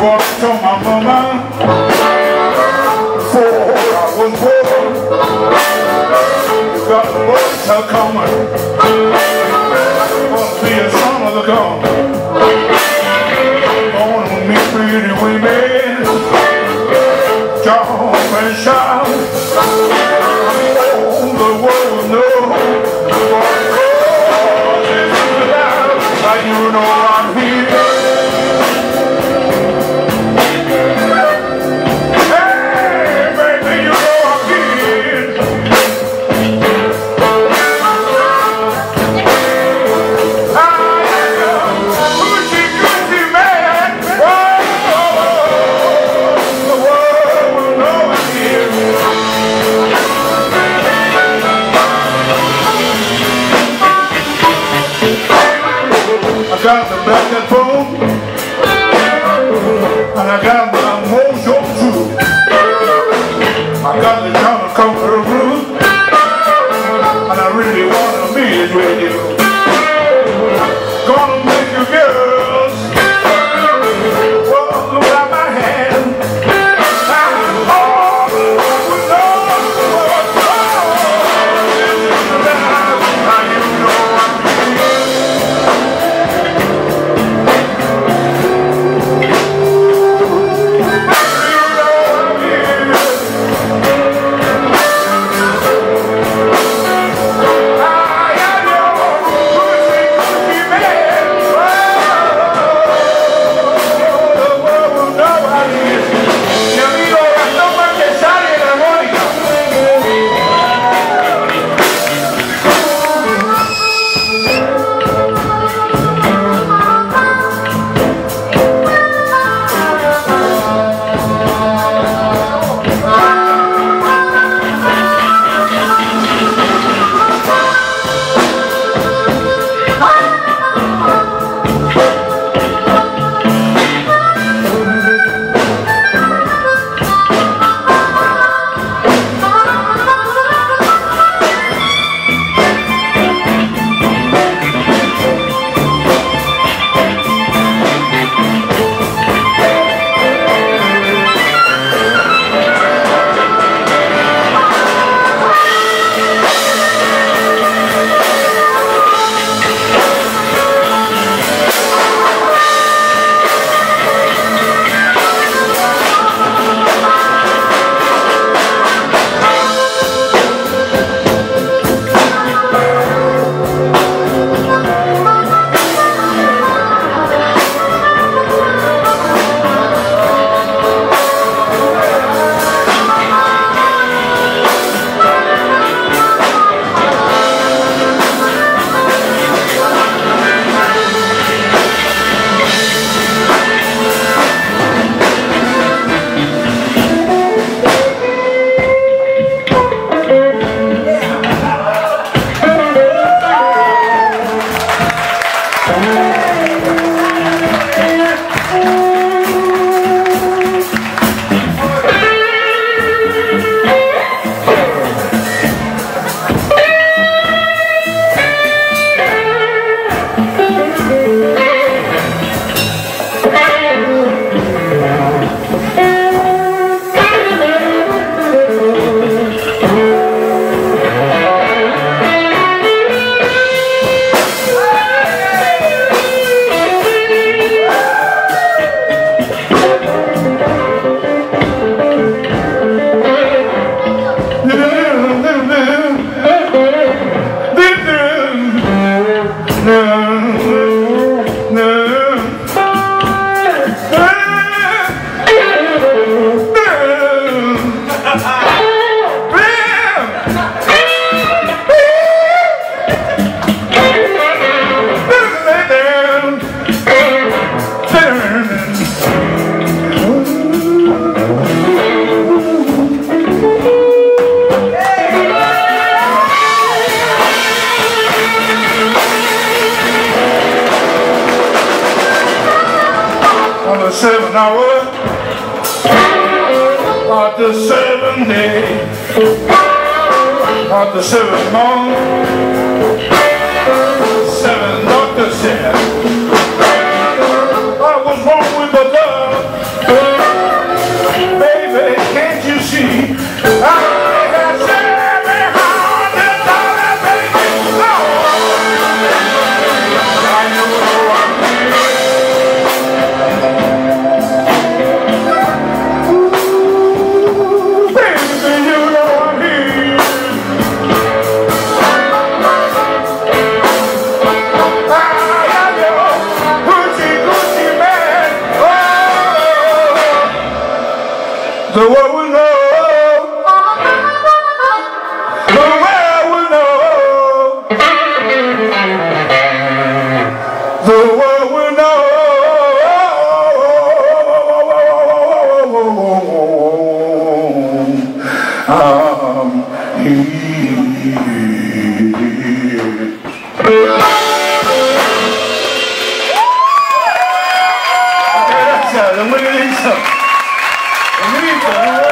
what I told my mama before I was born. You got the boys are coming. Gonna be a son of the gun. Gonna meet pretty women, jump and shout. Oh, the world will know what God is about. And you know I'm here. I got the black and bone, and I got my mojo too. I got the John Conqueror blues, and I really wanna be it with you. Gonna make you girls walk around my hand. And all the world will know what God is about. And you know I'm here. hour of the 7th day of the 7th month. 7 doctors said I was wrong with the love. The world will know. The world will know. The world will know. I'm